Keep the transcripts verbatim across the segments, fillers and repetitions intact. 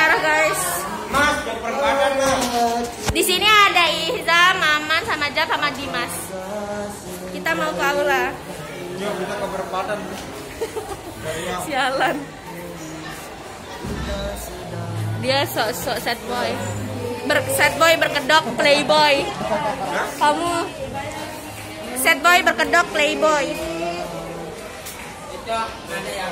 berdarah guys. Mas, yang perempatan mas. Di sini ada Ihza, Maman, sama Jab, sama Dimas. Kita mau ke aula. Yuk kita ke perempatan. Sialan. Dia sok-sok sad boy. Ber sad boy berkedok playboy. Kamu sad boy berkedok playboy. Itu ada yang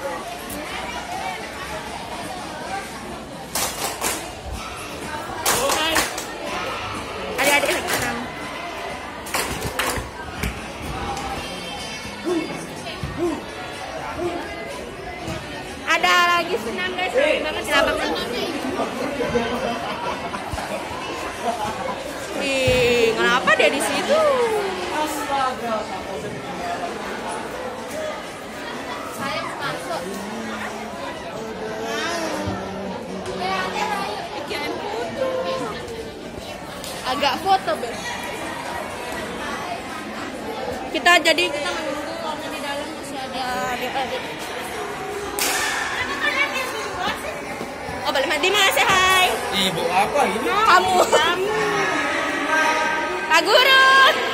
Hai. Adik-adik lagi senam. Ada lagi senam guys, seru banget kenapa sih? Ih, kenapa dia di situ? Saya masuk. Agak foto ber. Kita jadi kita menunggu karena di dalam masih ada adik-adik. Oh, balik mandi mas, say hai. ibu apa ini? Kamu. Kamu. Pak Guru.